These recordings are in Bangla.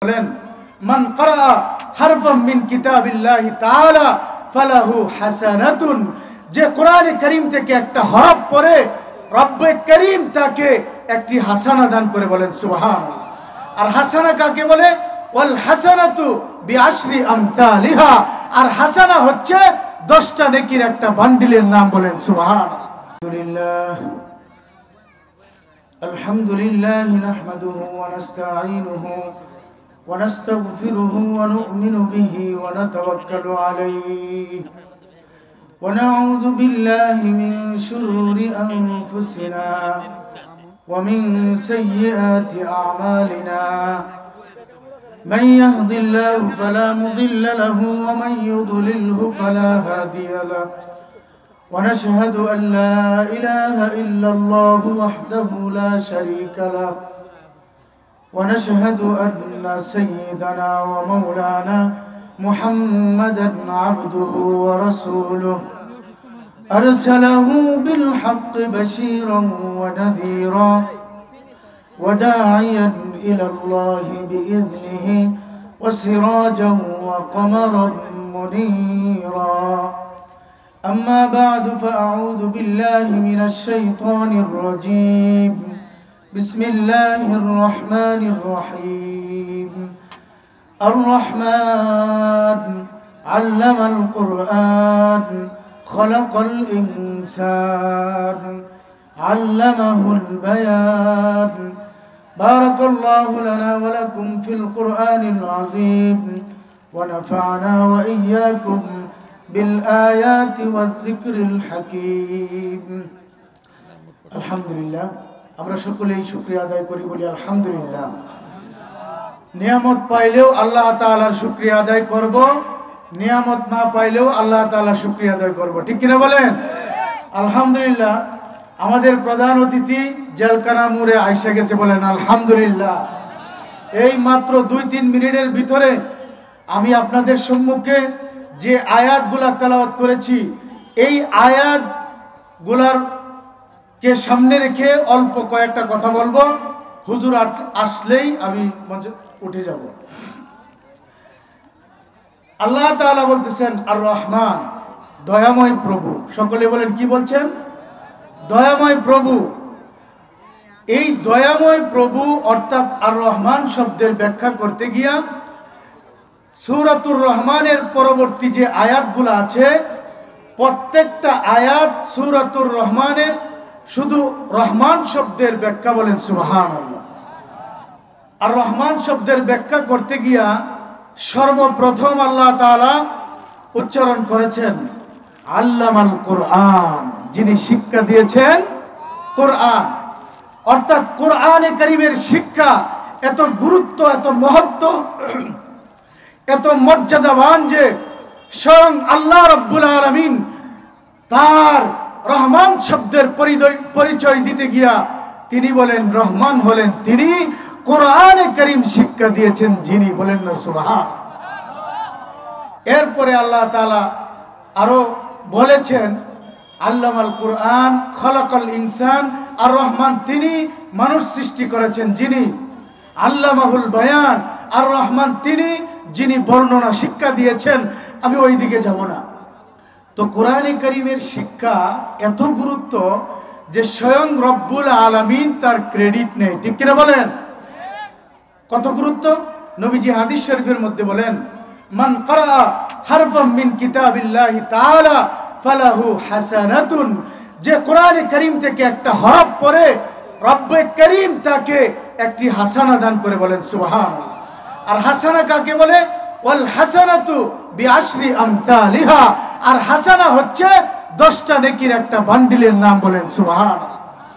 বলেন, মান ক্বারা হারফাম মিন কিতাবিল্লাহি তাআলা ফালাহু হাসানাতুন, যে কোরআনে কারীম থেকে একটা হরফ পড়ে রব্বে কারীম তাকে একটি হাসানা দান করে। বলেন সুবহানাল্লাহ। আর হাসানা কাকে বলে? ওয়াল হাসানাতু বিআশরি আমসালিহা, আর হাসানা হচ্ছে 10টা নেকির একটা বান্ডিলের নাম। বলেন সুবহানাল্লাহ। আলহামদুলিল্লাহ নাহমাদুহু ওয়া নাস্তাঈনুহু ওয়া নাস্তাগফিরুহু ওয়া নু'মিনু বিহি ওয়া নাতাওয়াক্কালু আলাইহি ওয়া নাউযু বিল্লাহি মিন শুরুরি আনফুসিনা ওয়া মিন সাইয়্যাতি আ'মালিনা। من يهد الله فلا مضل له ومن يضلله فلا هادي له ونشهد أن لا إله إلا الله وحده لا شريك له ونشهد أن سيدنا ومولانا محمدا عبده ورسوله أرسله بالحق بشيرا ونذيرا وداعيا إلى الله بإذنه وسراجا وقمرا منيرا. أما بعد فأعوذ بالله من الشيطان الرجيم. بسم الله الرحمن الرحيم. الرحمن علم القرآن خلق الإنسان علمه البيان. بارك الله لنا ولكم في القرآن العظيم ونفعنا وإياكم بالآيات والذكر الحكيم. الحمد لله. আমরা সকলেই শুকরিয়া আদায় করি, বলি আলহামদুলিল্লাহ। নিয়ামত পাইলেও আল্লাহ তাআলার শুকরিয়া আদায় করব, নিয়ামত না পাইলেও আল্লাহ তাআলার শুকরিয়া আদায় করব, ঠিক কিনা বলেন? আলহামদুলিল্লাহ। আমাদের প্রধান অতিথি জেলখানা মোড়ে আইসা গেছে, বলেন আলহামদুলিল্লাহ। এই মাত্র 2-3 মিনিটের ভিতরে আমি আপনাদের সম্মুখে যে আয়াতগুলা তেলাওয়াত করেছি, এই আয়াতগুলার কে সামনে রেখে অল্প কয়েকটা কথা বলবো। হুজুর আসলেই আমি মঞ্চে উঠে যাব। আল্লাহ তাআলা বলতেছেন আর রহমান, দয়াময় প্রভু। সকলে বলেন, কি বলছেন? দয়াময় প্রভু। এই দয়াময় প্রভু অর্থাৎ আর রহমান শব্দের ব্যাখ্যা করতে গিয়া সূরাতুর রহমানের পরবর্তী যে আয়াতগুলো আছে, প্রত্যেকটা আয়াত সূরাতুর রহমানের শুধু রহমান শব্দের ব্যাখ্যা। বলেন সুবহানাল্লাহ। আর রহমান শব্দের ব্যাখ্যা করতে গিয়া সর্বপ্রথম আল্লাহ তাআলা উচ্চারণ করেছেন আল্লামাল কোরআন, যিনি শিক্ষা দিয়েছেন কোরআন। অর্থাৎ কোরআনে কারীমের শিক্ষা এত গুরুত্ব, এত মহত্ব, এত মর্যাদাবান যে স্বয়ং আল্লাহ রাব্বুল আলামিন তার রহমান শব্দের পরিচয় দিতে গিয়া তিনি বলেন রহমান হলেন তিনি, কোরআনে কারীম শিক্ষা দিয়েছেন যিনি। বলেন না সুবহান। এরপরে আল্লাহ তাআলা আরো বলেছেন আল্লামাল কোরআন খলাকাল ইনসান, আর রহমান তিনি মানুষ সৃষ্টি করেছেন যিনি। আল্লামাহুল বায়ান, আর রহমান তিনি যিনি বর্ণনা শিক্ষা দিয়েছেন। আমি ওই দিকে যাব না। তো কোরআনে কারীমের শিক্ষা এত গুরুত্ব যে স্বয়ং রব্বুল আলামিন তার ক্রেডিট নেই, ঠিক কিনা বলেন? কত গুরুত্ব! নবীজি হাদিস শরীফের মধ্যে বলেন, মান ক্বারা হারফাম মিন কিতাবিল্লাহি তাআলা ফালাহু হাসানাতুন, যে কোরআনে কারীম থেকে একটা হরফ পড়ে রব্বে কারীম তাকে একটি হাসানা দান করে। বলেন সুবহানাল্লাহ। আর হাসানা কাকে বলে? ওয়াল হাসানাতু বিআশরি আমসালিহা, আর হাসানা হচ্ছে 10টা নেকির একটা বান্ডিলের নাম। বলেন সুবহানাল্লাহ।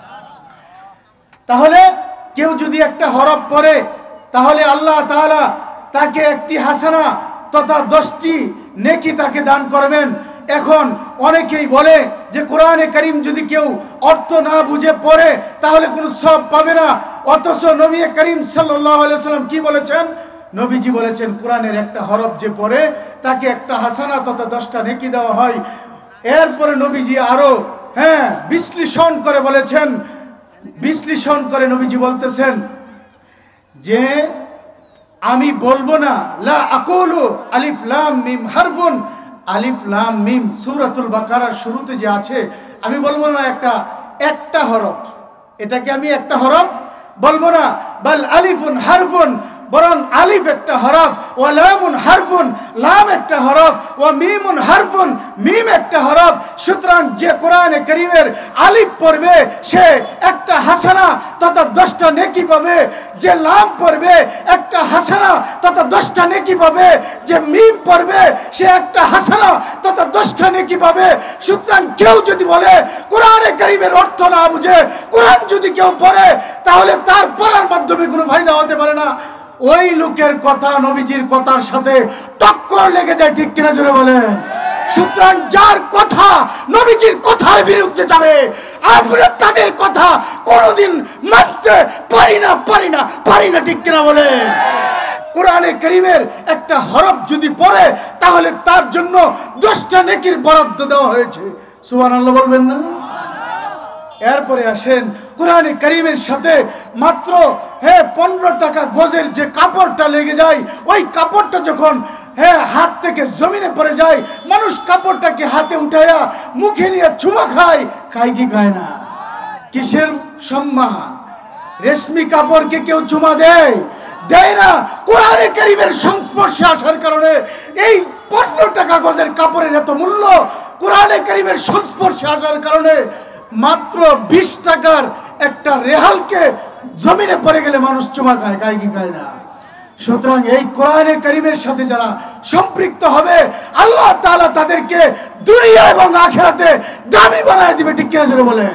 তাহলে কেউ যদি একটা হরফ পড়ে তাহলে আল্লাহ তাআলা তাকে একটি হাসানা তথা 10টি নেকি তাকে দান করবেন। এখন অনেকেই বলে যে কোরআনে কারীম যদি কেউ অর্থ না বুঝে পড়ে তাহলে কোনো সওয়াব পাবে না। অথচ নবী করিম সাল্লাল্লাহু আলাইহি ওয়াসাল্লাম কি বলেছেন? নবীজি বলেছেন কোরআনের একটা হরফ যে পড়ে তাকে একটা হাসানা তথা 10টা নেকি দেওয়া হয়। এরপরে নবীজি আরো বিশ্লেষণ করে বলেছেন, বিশ্লেষণ করে নবীজি বলতেছেন যে আমি বলবো না লা আকুলু আলিফ লাম মিম হারফুন, আলিফ লাম মিম সূরাতুল বাকারার শুরুতে যে আছে, আমি বলবো না একটা হরফ, এটাকে আমি একটা হরফ বলবো না। বাল আলিফুন হারফুন, বরং আলিফ একটা হরফ, ও লামুন হারফুন, লাম একটা হরফ, ও মিমুন হারফুন, মিম একটা হরফ। সুতরাং যে কোরআনে কারীমের আলিফ পড়বে সে একটা হাসানা তথা 10টা নেকি পাবে, যে লাম পড়বে একটা হাসানা তথা 10টা নেকি পাবে, যে মিম পড়বে সে একটা হাসানা তথা 10টা নেকি পাবে। সুতরাং কেউ যদি বলে কোরআনে কারীমের অর্থ না বুঝে কোরআন যদি কেউ পড়ে, তাহলে তার পড়ার মাধ্যমে কোনো ফায়দা হতে পারে না। ওই লোকের কথা নবীজির কথার সাথে টক্কর লেগে যায়, ঠিক কিনা জোরে বলেন। সুতরাং যার কথা নবীজির কথার বিরুদ্ধে যাবে, আমরা তাদের কথা কোনোদিন মানতে পারি না, ঠিক কিনা বলেন। কোরআনে কারীমের একটা হরফ যদি পড়ে তাহলে তার জন্য 10টা নেকির বরাদ্দ দেওয়া হয়েছে। সুবহানাল্লাহ বলবেন না? এরপরে আসেন কোরআনে কারীমের সাথে মাত্র 15 টাকা গজের যে কাপড়টা লেগে যায়, ওই কাপড়টা যখন হাত থেকে জমিনে পড়ে যায়, মানুষ কাপড়টাকে হাতে উঠায়া মুখে নিয়ে চুমা খায় কি খায় না? কিসের সম্মান? রেশমি কাপড়কে কেউ চুমা দেয় না। কোরআনে কারীমের সংস্পর্শে আসার কারণে এই 15 টাকা গজের কাপড়ের এত মূল্য। কোরআনে কারীমের সংস্পর্শে আসার কারণে মাত্র 20 টাকার একটা রেহালকে জমিনে পড়ে গেলে মানুষ চুমা খায় কি খায় না? সুতরাং এই কোরআনে কারীমের সাথে যারা সম্পৃক্ত হবে, আল্লাহ তাআলা তাদেরকে দুনিয়া এবং আখিরাতে দামি বানায় দিবে, ঠিক কিনা জোরে বলেন।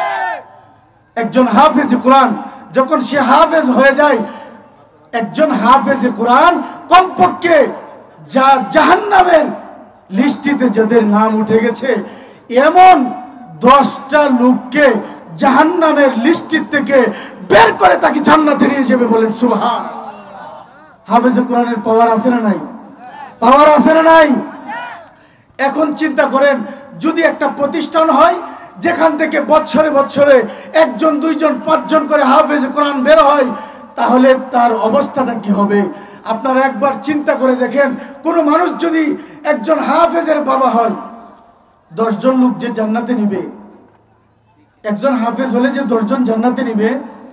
একজন হাফেজ কোরআন যখন সে হাফেজ হয়ে যায়, একজন হাফেজ কোরআন কমপক্ষে জাহান্নামের লিস্টিতে যাদের নাম উঠে গেছে, এমন 10টা লোককে জাহান্নামের লিস্টির থেকে বের করে তাকে জান্নাতে নিয়ে যাবে, বলেন সুবহান। হাফেজে কোরআনের পাওয়ার আছে না নাই? পাওয়ার আছে না নাই? এখন চিন্তা করেন, যদি একটা প্রতিষ্ঠান হয় যেখান থেকে বছরে 1জন 2জন 5জন করে হাফেজে কোরআন বের হয়, তাহলে তার অবস্থাটা কি হবে? আপনারা একবার চিন্তা করে দেখেন, কোনো মানুষ যদি একজন হাফেজের বাবা হয়, 10জন লোক যে জান্নাতে নিবে, একজন হাফেজ হলে যে 10জন জান্নাতে নিবে,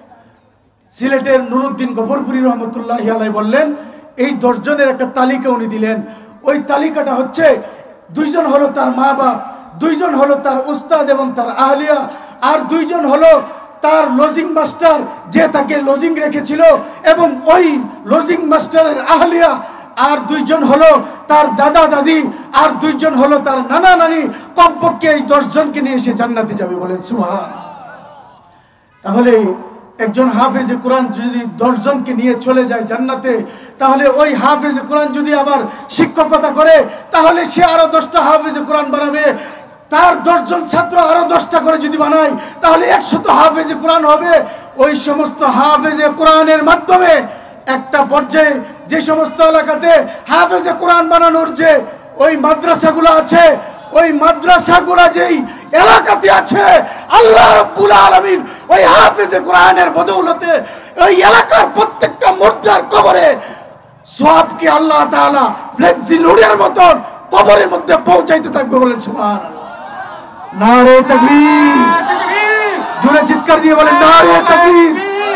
সিলেটের নুরুদ্দিন গফরপুরি রহমতুল্লাহি আলাইহি বললেন, এই 10জনের একটা তালিকা উনি দিলেন। ওই তালিকাটা হচ্ছে 2জন হলো তার মা বাপ, 2জন হলো তার উস্তাদ এবং তার আহলিয়া, আর 2জন হলো তার লজিং মাস্টার যে তাকে লজিং রেখেছিল এবং ওই লজিং মাস্টারের আহলিয়া, আর 2জন হলো তার দাদা দাদি, আর 2জন হলো তার নানা নানি। কমপক্ষে এই 10জনকে নিয়ে এসে জান্নাতে যাবে, বলেন সুবহান। তাহলে একজন হাফেজে কোরআন যদি 10জনকে নিয়ে চলে যায় জান্নাতে, তাহলে ওই হাফেজে কোরআন যদি আবার শিক্ষকতা করে, তাহলে সে আরো 10টা হাফেজে কোরআন বানাবে। তার 10জন ছাত্র আরো 10টা করে যদি বানায়, তাহলে 100 হাফেজে কোরআন হবে। ওই সমস্ত হাফেজে কোরআনের মাধ্যমে একটা পর্যায়ে যে সমস্ত এলাকাতে হাফেজে কোরআন বানানোর যে ওই মাদ্রাসাগুলো আছে, ওই মাদ্রাসাগুলো যেই এলাকাতে আছে, আল্লাহ রাব্বুল আলামিন ওই হাফেজে কোরআনের বদৌলতে ওই এলাকার প্রত্যেকটা মুর্দার কবরে সওয়াবকে আল্লাহ তাআলা ফ্লেক্সি লোডের মতন কবরের মধ্যে পৌঁছাইতে থাকবে, বলেন সুবহানাল্লাহ। নারে তাকবীর, জোরে চিৎকার দিয়ে বলেন নারে তাকবীর,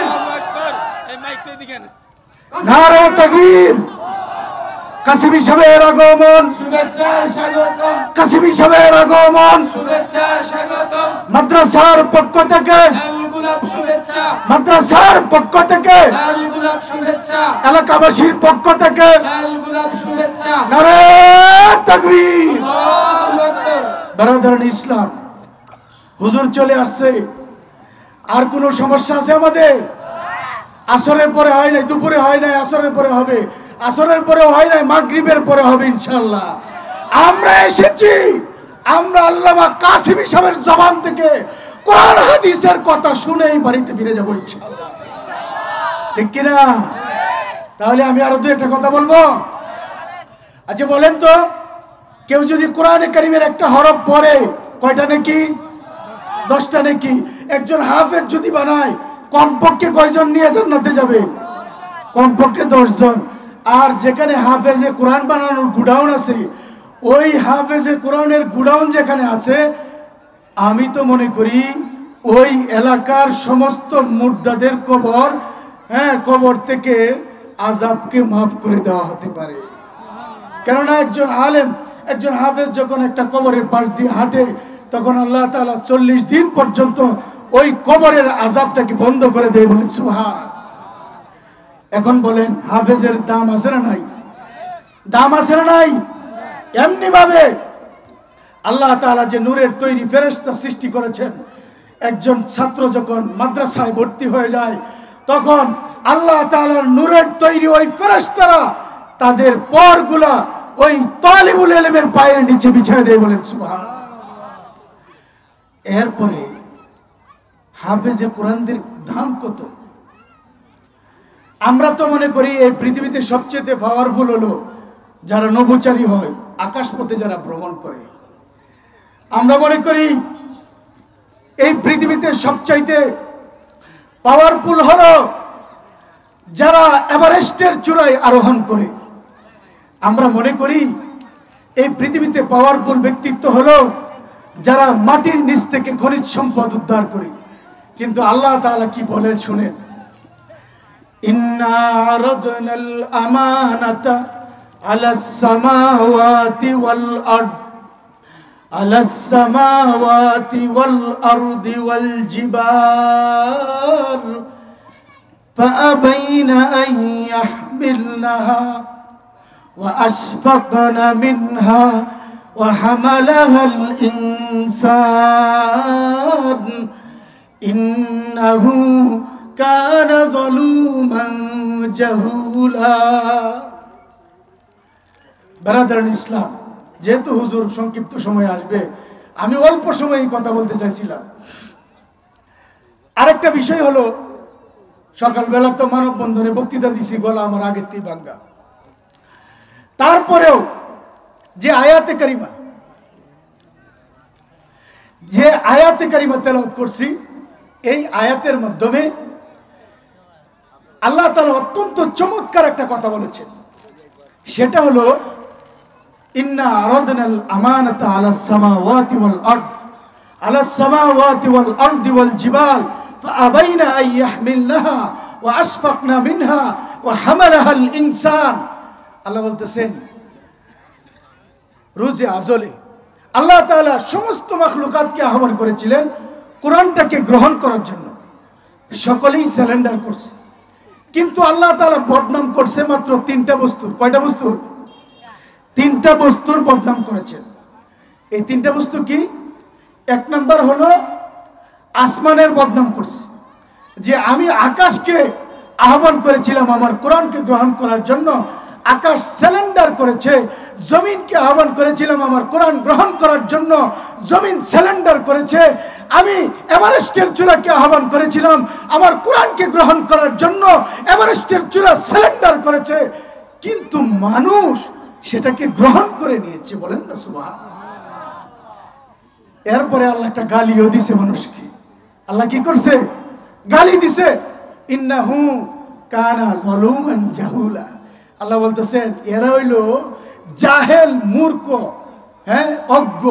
নারে তাকবীর। কাসিমি সাহেবের আগমন, শুভেচ্ছার স্বাগতম। কাসিমি সাহেবের আগমন, শুভেচ্ছার স্বাগতম। মাদ্রাসার পক্ষ থেকে লাল গোলাপ শুভেচ্ছা, মাদ্রাসার পক্ষ থেকে লাল গোলাপ শুভেচ্ছা, এলাকাবাসীর পক্ষ থেকে লাল গোলাপ শুভেচ্ছা। নারে তাকবীর, আল্লাহু আকবার। ব্রাদারান ইসলাম, হুজুর চলে আসছে। আর কোনো সমস্যা আছে আমাদের? আসরের পরে হয় নাই, দুপুরে হয় নাই, আসরের পরে হবে, আসরের পরে হয় নাই, মাগরিবের পরে হবে ইনশাআল্লাহ। আমরা এসেছি, আমরা আল্লামা কাসিমি সাহেবের জবান থেকে কোরআন হাদিসের কথা শুনেই বাড়িতে ফিরে যাবো ইনশাআল্লাহ, ঠিক কিনা? তাহলে আমি আরো 2-একটা কথা বলবো। আচ্ছা বলেন তো, কেউ যদি কোরআনে কারীমের একটা হরফ পড়ে, কয়টা নেকি? 10টা নেকি। একজন হাফেজ যদি বানায়, কমপক্ষে কয়জন নিয়ে জান্নাতে যাবে? কমপক্ষে 10 জন। আর যেখানে হাফেজে কোরআন বানানোর গুডাউন আছে, ওই হাফেজে কোরআনের গুডাউন যেখানে আছে, আমি তো মনে করি ওই এলাকার সমস্ত মুর্দাদের কবর, কবর থেকে আযাবকে মাফ করে দেওয়া হতে পারে। কেননা একজন আলেম, একজন হাফেজ যখন একটা কবরের পাশ দিয়ে হাঁটে, তখন আল্লাহ তাআলা 40 দিন পর্যন্ত ওই কবরের আযাবটাকে বন্ধ করে দেয়। বলেন সুবহান। এখন বলেন হাফেজের দাম আছে না নাই? দাম আছে না নাই? এমনি ভাবে আল্লাহ তাআলা যে নূরের তৈরি ফেরেশতা সৃষ্টি করেছেন, একজন ছাত্র যখন মাদ্রাসায় ভর্তি হয়ে যায়, তখন আল্লাহ তাআলার নূরের তৈরি ওই ফেরেশতারা তাদের পরগুলা ওই তালিবুল ইলমের পায়ের নিচে বিছিয়ে দেয়। বলেন সুবহান। এরপরে হাফেজে কোরআনদের দাম কত? আমরা তো মনে করি এই পৃথিবীতে সবচেয়ে পাওয়ারফুল হলো যারা নভোচারী হয়, আকাশপথে যারা ভ্রমণ করে। আমরা মনে করি এই পৃথিবীতে সবচাইতে পাওয়ারফুল হলো যারা এভারেস্টের চূড়ায় আরোহণ করে। আমরা মনে করি এই পৃথিবীতে পাওয়ারফুল ব্যক্তিত্ব হলো যারা মাটির নিচ থেকে খনিজ সম্পদ উদ্ধার করে। কিন্তু আল্লাহ তাআলা কি বলেন শুনেন, ইন্না আরাদনাল আমানাতা আলাস সামাওয়াতি ওয়াল আরদ আলাস সামাওয়াতি ওয়াল আরদি ওয়াল জিবাল ফাআবাইনা আন ইয়াহমিলনাহা ওয়া আশফাকনা মিনহা ওয়া হামালাহাল ইনসান ইন্নাহু কানা যালুমান জাহুলা। ব্রাদারান ইসলাম, যেহেতু হুজুর সংক্ষিপ্ত সময় আসবে, আমি অল্প সময়ে কথা বলতে চাইছিলাম। আরেকটা বিষয় হলো, সকালবেলা তো মানববন্ধনে বক্তৃতা দিছি, গলা আমার আগের থেকে ভাঙ্গা। তারপরেও যে আয়াতে কারিমা তেলাওয়াত করছি, এই আয়াতের মাধ্যমে আল্লাহ তাআলা অত্যন্ত চমৎকার একটা কথা বলেছেন। সেটা হলো ইন্না আরাদনাল আমানাতা আলাস সামাওয়াতি ওয়াল আরদ আলাস সামাওয়াতি ওয়াল আরদি ওয়াল জিবাল ফাআবাইনা আন ইয়াহমিলনাহা ওয়া আশফাকনা মিনহা ওয়া হামালাহাল ইনসান। আল্লাহ বলতেছেন, রোজে আজলে আল্লাহ তাআলা সমস্ত মাখলুকাতকে আহ্বান করেছিলেন কোরআনটাকে গ্রহণ করার জন্য। সকলেই স্যালেন্ডার করছে, কিন্তু আল্লাহ তাআলা বদনাম করছে মাত্র 3টা বস্তুর। কয়টা বস্তুর? 3টা বস্তুর বদনাম করেছেন। এই 3টা বস্তু কি? 1 নাম্বার হলো আসমানের বদনাম করছে, যে আমি আকাশকে আহ্বান করেছিলাম আমার কোরআনকে গ্রহণ করার জন্য, আকাশ স্যালেন্ডার করেছে। জমিনকে আহ্বান করেছিলাম আমার কোরআন গ্রহণ করার জন্য, জমিন স্যালেন্ডার করেছে। আমি এভারেস্টের চূড়াকে আহ্বান করেছিলাম আমার কোরআনকে গ্রহণ করার জন্য, এভারেস্টের চূড়া স্যালেন্ডার করেছে। কিন্তু মানুষ সেটাকে গ্রহণ করে নিয়েছে। বলেন না সুবহানাল্লাহ। এরপরে আল্লাহ একটা গালিও দিছে মানুষকে। আল্লাহ কি করছে? গালি দিছে, ইন্নাহু কানা যালুমান জাহুলা। আল্লাহ বলতেছেন এরা হইল জাহেল, মূর্খ, অজ্ঞ,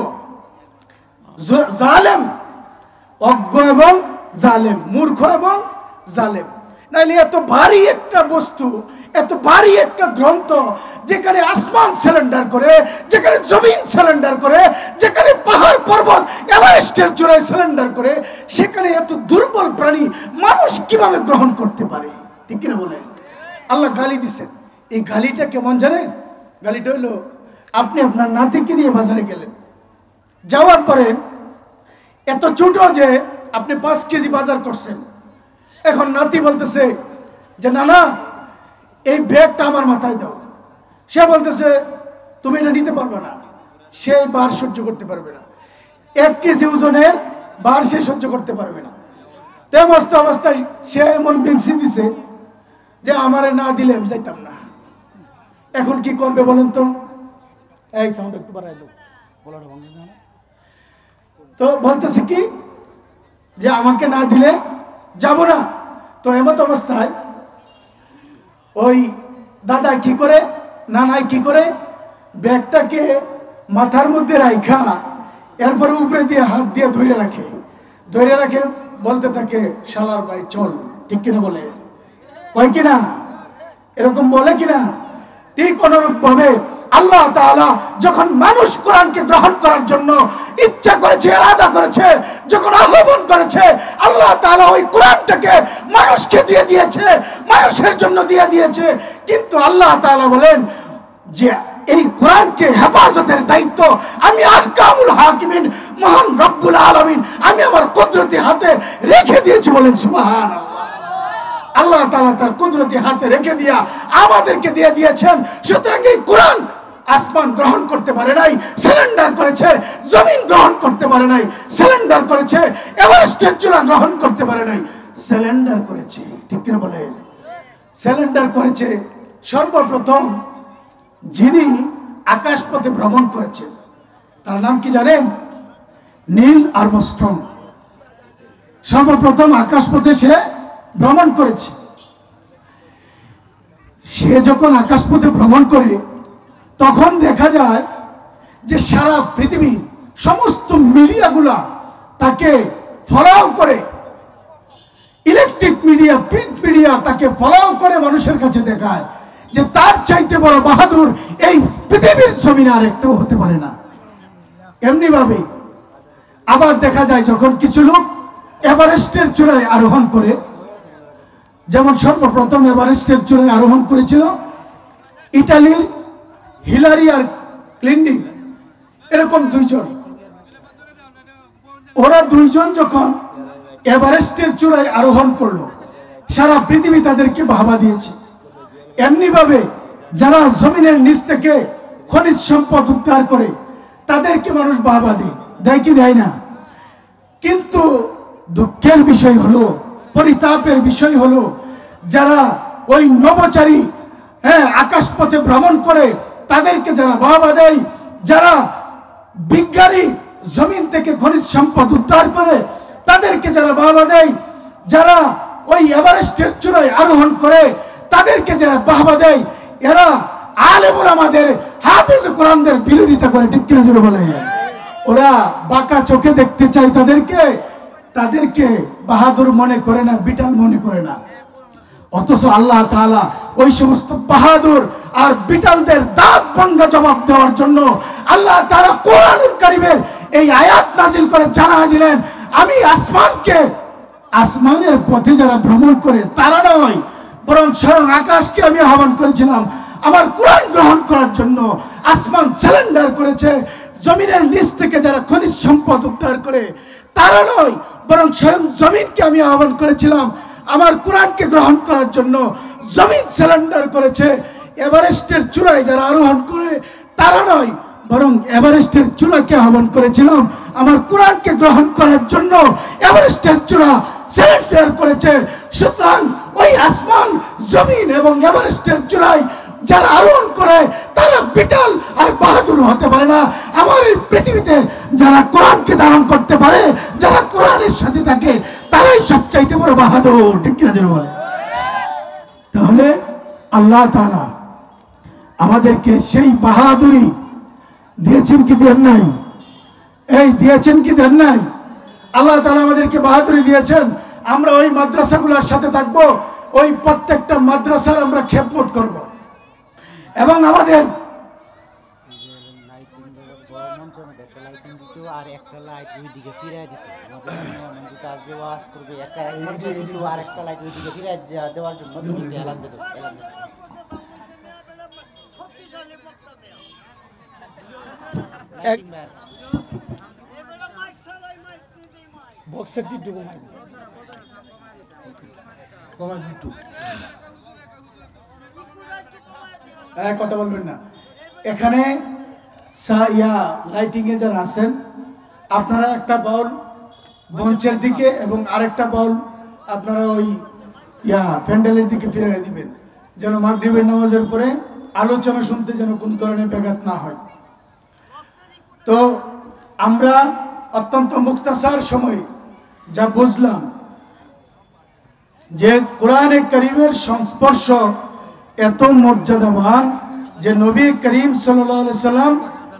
জালেম। অজ্ঞ এবং জালেম, মূর্খ এবং জালেম। নাইলে এত ভারী একটা বস্তু, এত ভারী একটা গ্রন্থ, যেখানে আসমান সিলিন্ডার করে, যেখানে জমিন সিলিন্ডার করে, যেখানে পাহাড় পর্বত এভারেস্টের চূড়ায় সিলিন্ডার করে, সেখানে এত দুর্বল প্রাণী মানুষ কিভাবে গ্রহণ করতে পারে? ঠিক কিনা বলেন? আল্লাহ গালি দিছেন। এই গালিটা কেমন জানেন? গালিটা হলো, আপনি আপনার নাতিকে নিয়ে বাজারে গেলেন, যাওয়ার পরে এত ছোট যে আপনি 5 কেজি বাজার করছেন। এখন নাতি বলতেছে যে নানা এই ব্যাগটা আমার মাথায় দাও। সে বলতেছে তুমি এটা নিতে পারবে না, সে বার সহ্য করতে পারবে না। 1 কেজি ওজনের বার সে সহ্য করতে পারবে না। তেমস্ত অবস্থায় সে এমন বিংসি দিছে যে আমারে না দিলে আমি যাইতাম না। এখন কি করবে বলেন তো? এই সাউন্ড একটু বাড়াই দাও, বলাটা বন্ধ না। তো বলতেছে কি যে আমাকে না দিলে যাব না। তো এমত অবস্থায় ওই দাদা কি করে, নানাই কি করে, ব্যাগটাকে মাথার মধ্যে রাখা এরপরে উপরে দিয়ে হাত দিয়ে ধরে রাখে, বলতে থাকে শালার ভাই চল, ঠিক কিনা বলে, কয় কিনা, এরকম বলে কিনা? ঠিক অনুরূপ ভাবে আল্লাহ তাআলা যখন মানুষ কোরআনকে গ্রহণ করার জন্য ইচ্ছা করেছে, ইরাদা করেছে, যখন আহ্বান করেছে, আল্লাহ তাআলা ওই কোরআনটাকে মানুষকে দিয়ে দিয়েছে, মানুষের জন্য দিয়ে দিয়েছে। কিন্তু আল্লাহ তাআলা বলেন যে এই কোরআনকে হেফাজতের দায়িত্ব আমি আহকামুল হাকিমিন, মহান রব্বুল আলামিন, আমি আমার কুদরতি হাতে রেখে দিয়েছি। বলেন সুবহানাল্লাহ। আল্লাহ তাআলা তার কুদরতি হাতে রেখে দিয়া আমাদেরকে দিয়ে দিয়েছেন। সুতরাং এই কোরআন আসমান গ্রহণ করতে পারে নাই, সিলিন্ডার করেছে। জমিন গ্রহণ করতে পারে নাই, সিলিন্ডার করেছে। এভারেস্টের চূড়া গ্রহণ করতে পারে নাই, সিলিন্ডার করেছে। ঠিক কিনা বলে? সিলিন্ডার করেছে। সর্বপ্রথম যিনি আকাশপথে ভ্রমণ করেছেন তার নাম কি জানেন? Neil Armstrong. সর্বপ্রথম আকাশপথে সে ভ্রমণ করেছে। সে যখন আকাশপথে ভ্রমণ করে তখন দেখা যায় যে সারা পৃথিবীর সমস্ত মিডিয়াগুলা তাকে ফলো করে, ইলেকট্রিক মিডিয়া, প্রিন্ট মিডিয়া তাকে ফলো করে মানুষের কাছে দেখায় যে তার চাইতে বড় বাহাদুর এই পৃথিবীর জমিনে আর একটাও হতে পারে না। এমনি ভাবে আবার দেখা যায় যখন কিছু লোক এভারেস্টের চূড়ায় আরোহণ করে, যেমন সর্বপ্রথম এভারেস্টের চূড়ায় আরোহণ করেছিল ইটালির হিলারি আর ক্লিন্ডিং, এরকম দুইজন। ওরা দুইজন যখন এভারেস্টের চূড়ায় আরোহণ করলো, সারা পৃথিবী তাদেরকে বাহবা দিয়েছে। এমনি ভাবে যারা জমিনের নিচ থেকে খনিজ সম্পদ উদ্ধার করে তাদেরকে মানুষ বাহবা দেয় কি দেয় না? কিন্তু দুঃখের বিষয় হলো, পরিতাপের বিষয় হলো, যারা ওই নভোচারী আকাশপথে ভ্রমণ করে তাদেরকে যারা বাহবা দেয়, যারা বিজ্ঞানী জমিন থেকে খনিজ সম্পদ উদ্ধার করে তাদেরকে যারা বাহবা দেয়, যারা ওই এভারেস্টের চূড়ায় আরোহণ করে তাদেরকে যারা বাহবা দেয়, এরা আলেম ওলামাদের, হাফেজ কোরআনদের বিরোধিতা করে। ঠিক কিনা জোরে বলে? ওরা বাঁকা চোখে দেখতে চায় তাদেরকে বাহাদুর মনে করে না, বিটাল মনে করে না। অথচ আল্লাহ তাআলা ওই সমস্ত বাহাদুর আর বিটালদের দাঁত ভাঙা জবাব দেওয়ার জন্য আল্লাহ তাআলা কোরআনুল কারীমের এই আয়াত নাজিল করে জানায় দিলেন, আমি আসমানের পথে যারা ভ্রমণ করে তারা নয়, বরং স্বয়ং আকাশকে আমি আহ্বান করেছিলাম আমার কোরআন গ্রহণ করার জন্য। আসমান সিলিন্ডার করেছে। জমিনের নিচ থেকে যারা খনিজ সম্পদ উদ্ধার করে তারা নয়, বরং স্বয়ং জমিনকে আমি আহ্বান করেছিলাম আমার কোরআনকে গ্রহণ করার জন্য। জমিন সিলিন্ডার করেছে। এভারেস্টের চূড়ায় যারা আরোহণ করে তারা নয়, বরং এভারেস্টের চূড়াকে আহ্বান করেছিলাম আমার কোরআনকে গ্রহণ করার জন্য। এভারেস্টের চূড়া সিলিন্ডার করেছে। সুতরাং ওই আসমান, জমিন এবং এভারেস্টের চূড়ায় যারা আরোহণ করে তারা বিটাল আর বাহাদুর হতে পারে না। আমার এই পৃথিবীতে যারা কোরআনকে ধারণ করতে পারে, যারা কোরআনের সাথে থাকে, তারাই সবচাইতে বড় বাহাদুর। ঠিক কিনা জোরে বলে? তাহলে আল্লাহ তাআলা আমাদেরকে সেই বাহাদুরি দিয়েছেন কি দেন নাই? দিয়েছেন কি দেন নাই? আল্লাহ তাআলা আমাদেরকে বাহাদুরি দিয়েছেন। আমরা ওই মাদ্রাসাগুলোর সাথে থাকবো, ওই প্রত্যেকটা মাদ্রাসার আমরা খেদমত করব এবং আমাদের কথা বলবেন না। এখানে লাইটিং এ যারা আছেন আপনারা একটা বাউল মঞ্চের দিকে এবং আরেকটা বাউল আপনারা ওই প্যান্ডেলের দিকে ফিরিয়ে দিবেন, যেন মাগরিবের নামাজের পরে আলোচনা শুনতে যেন কোন ধরনের ব্যাঘাত না হয়। তো আমরা অত্যন্ত মুখতাসার সময়ে যা বুঝলাম যে কোরআনে কারীমের সংস্পর্শ এত মর্যাদাবান যে নবী করিম সাল্লাল্লাহু আলাইহি সাল্লাম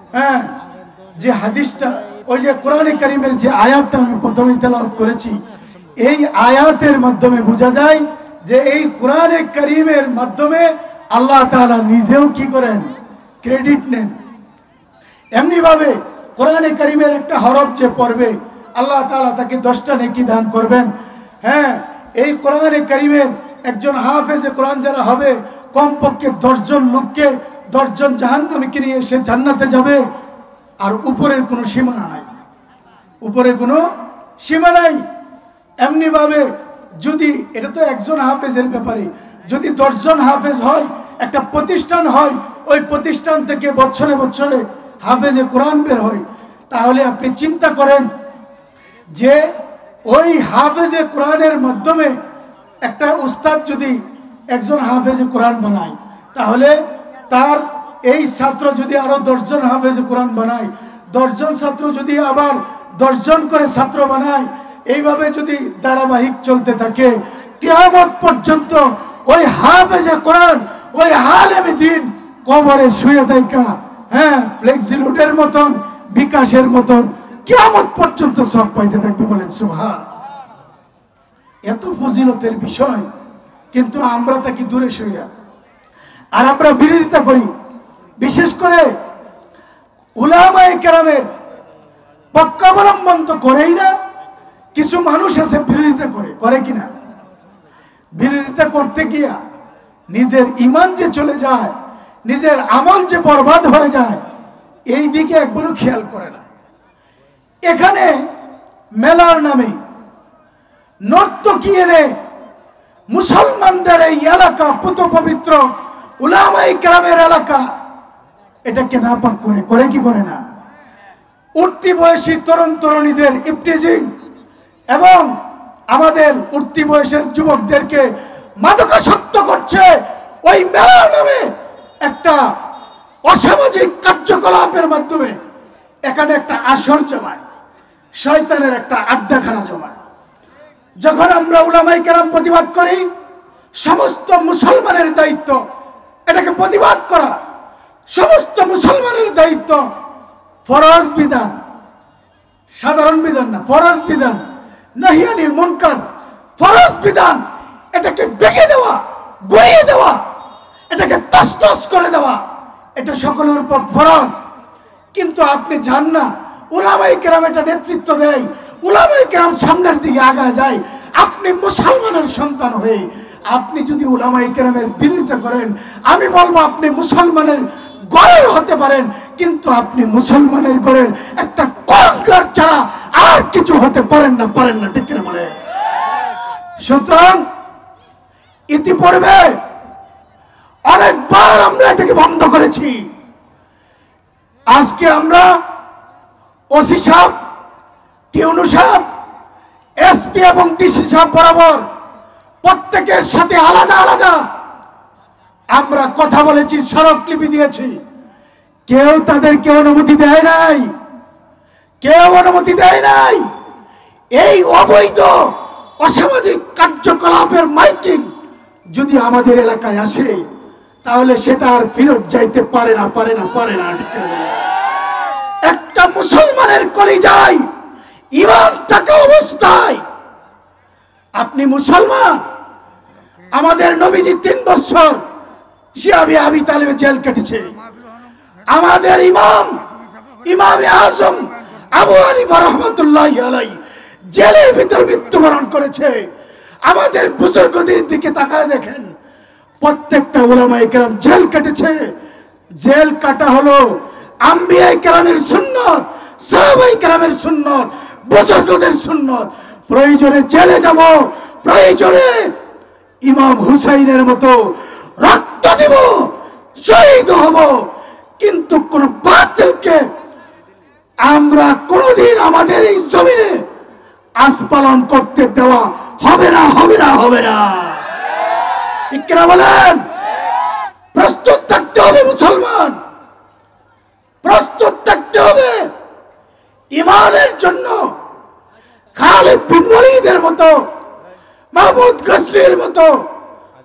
যে হাদিসটা, ওই যে কোরআনে কারীমের যে আয়াতটা আমি প্রথমে তেলাওয়াত করেছি, এই আয়াতের মাধ্যমে বোঝা যায় যে এই কোরআনে কারীমের মাধ্যমে আল্লাহ তাআলা নিজেও কি করেন, ক্রেডিট নেন। এমনিভাবে কোরআনে কারীমের একটা হরফ যে পড়বে আল্লাহ তাআলা তাকে 10টা নেকি দান করবেন। এই কোরআনে কারীমের একজন হাফেজে কোরআন যারা হবে, কমপক্ষে 10 জন লোককে 10 জন জাহান্নামীকে নিয়ে সে জান্নাতে যাবে। আর উপরের কোনো সীমানা নাই, উপরে কোনো সীমা নাই। এমনিভাবে যদি এটা তো একজন হাফেজের ব্যাপারে, যদি 10 জন হাফেজ হয়, একটা প্রতিষ্ঠান হয়, ওই প্রতিষ্ঠান থেকে বছরে বছরে হাফেজে কোরআন বের হয়, তাহলে আপনি চিন্তা করেন যে ওই হাফেজে কোরআনের মাধ্যমে একটা উস্তাদ যদি একজন হাফেজে কোরআন বানায়, তাহলে তার এই ছাত্র যদি আরো 10 জন হাফেজে কোরআন বানায়, 10 জন ছাত্র যদি আবার 10 জন করে ছাত্র বানায়, এইভাবে যদি ধারাবাহিক চলতে থাকে কিয়ামত পর্যন্ত ওই হাফেজে কোরআন, ওই আলেমে দ্বীন কবরে শুয়ে থাকা ফ্লেক্সিলোডের মতন, বিকাশের মতন কিয়ামত পর্যন্ত সব পাইতে থাকবে। বলেন সুবহান। এত ফজিলতের বিষয়, কিন্তু আমরা তাকে দূরে সইরা আর আমরা বিরোধিতা করি। বিশেষ করে উলামায়ে কেরামের পক্ষাবলম্বন তো করেই না, কিছু মানুষ আছে বিরোধিতা করে কিনা? বিরোধিতা করতে গিয়া নিজের ঈমান যে চলে যায়, নিজের আমল যে বরবাদ হয়ে যায়, এই দিকে একবারও খেয়াল করে না। এখানে মেলার নামে নর্তকী এনে মুসলমানদের এই এলাকা, পুত পবিত্র উলামায়ে কেরামের এলাকা, এটাকে নাপাক করে কি করে না? উঠতি বয়সী তরুণ তরুণীদের ইফটিজিং এবং আমাদের উঠতি বয়সের যুবকদেরকে মাদকাসক্ত করছে। ওই মেলার নামে একটা অসামাজিক কার্যকলাপের মাধ্যমে এখানে একটা আসর জমায়, শয়তানের একটা আড্ডাখানা জমায়। যখন আমরা উলামায়ে কেরাম প্রতিবাদ করি, সমস্ত মুসলমানের দায়িত্ব এটাকে প্রতিবাদ করা, সমস্ত মুসলমানের দায়িত্ব। ফরজ বিধান, সাধারণ বিধান না, ফরজ বিধান, নাহি আনিল মুনকার, ফরজ বিধান, এটাকে ভেঙে দেওয়া, গড়িয়ে দেওয়া, এটাকে তছনছ করে দেওয়া, এটা সকলের উপর ফরজ। কিন্তু আপনি জান না, উলামায়ে কেরাম এটা নেতৃত্ব দেয়, উলামায়ে কেরাম সামনের দিকে আগায় যায়। আপনি মুসলমানের সন্তান হয়ে আপনি যদি উলামায়ে কেরামের বিরোধিতা করেন, আমি বলবো আপনি মুসলমানের ঘরের হতে পারেন, কিন্তু আপনি মুসলমানের ঘরের একটা কলঙ্কার ছাড়া আর কিছু হতে পারেন না, ঠিক কিনা বলে? সুতরাং ইতিপূর্বে অনেকবার আমরা এটাকে বন্ধ করেছি। আজকে আমরা ওসি সাহেব, টিউনু সাহেব, এসপি এবং ডিসি সাহেব বরাবর প্রত্যেকের সাথে আলাদা আলাদা আমরা কথা বলেছি, স্মারকলিপি দিয়েছি। কেউ তাদেরকে অনুমতি দেয় নাই, কেউ অনুমতি দেয় নাই। এই অবৈধ অসামাজিক কার্যকলাপের মাইকিং যদি আমাদের এলাকায় আসে, তাহলে সেটা আর ফেরত যাইতে পারে না। একটা মুসলমানের কলিজায় ঈমান থাকা অবস্থায় আপনি মুসলমান, আমাদের নবীজি 3 বছর শিয়াবি আবি তালেবে জেল কেটেছে। আমাদের ইমামে আজম আবু হানিফা রাহমাতুল্লাহি আলাইহি জেলের ভিতর মৃত্যুবরণ করেছে। আমাদের বুজুর্গদের দিকে তাকায় দেখেন, প্রত্যেকটা উলামায়ে কেরাম জেল কেটেছে। জেল কাটা হলো আম্বিয়ায়ে কেরামের সুন্নত, সাহাবায়ে কেরামের সুন্নত, বুজুর্গদের সুন্নত। প্রয়োজনে জেলে যাব, প্রয়োজনে ইমাম হুসাইনের মতো রক্ত দেব, শহীদ হব, কিন্তু কোন বাতিলকে আমরা কোনদিন আমাদের এই জমিনে আস্পালন করতে দেওয়া হবে না। ঠিক কিনা বলেন? প্রস্তুত থাকতে হবে মুসলমান, প্রস্তুত থাকতে হবে ঈমানের জন্য। খালিদ বিন ওয়ালিদের মতো, মাহমুদ গজনীর মতো,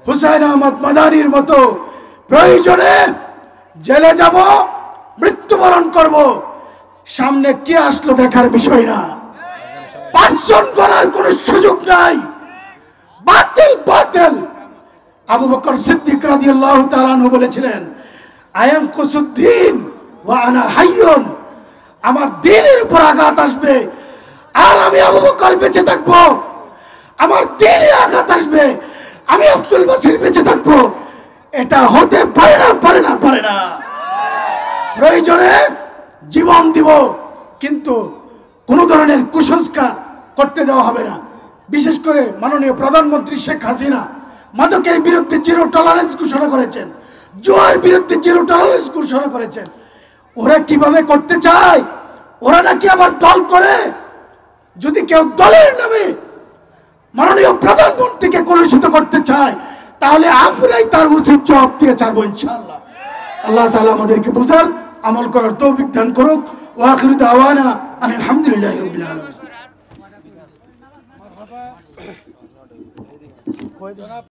হুসাইন আহমদ মাদানির মতো প্রয়োজনে জেলে যাব, মৃত্যুবরণ করব, সামনে কে আসলো দেখার বিষয় না। পার্সন করার কোনো সুযোগ নাই। বাতিল বাতিল। আবু বকর সিদ্দিক রাদিয়াল্লাহু তাআলা আনহু বলেছিলেন, আয়াম কুসুদ্দিন ওয়া আনা হাইয়ুন, আমার দ্বীনের উপর আঘাত আসবে আর আমি আবু বকর বেঁচে থাকবো। আমার দ্বীনে আঘাত আসবে, আমি আব্দুল বাসির বেঁচে থাকবো। এটা হতে পারে না, পারে না, পারে না। প্রয়োজনে জীবন দিব, কিন্তু কোনো ধরনের কুসংস্কার করতে দেওয়া হবে না। বিশেষ করে মাননীয় প্রধানমন্ত্রী শেখ হাসিনা মাদকের বিরুদ্ধে জিরো টলারেন্স ঘোষণা করেছেন, জুয়ার বিরুদ্ধে জিরো টলারেন্স ঘোষণা করেছেন। ওরা কিভাবে করতে চায়? ওরা নাকি আবার দল করে। যদি কেউ দলের নামে মাননীয় প্রধানমন্ত্রীকে কলুষিত করতে চায়, তাহলে আমরাই তার উচিত জবাব দিয়ে ছাড়বো ইনশাআল্লাহ। আল্লাহ তাআলা আমাদেরকে বোঝার, আমল করার তৌফিক দান করুক। ওয়া আখিরু দাওয়ানা আলহামদুলিল্লাহি রাব্বিল আলামিন।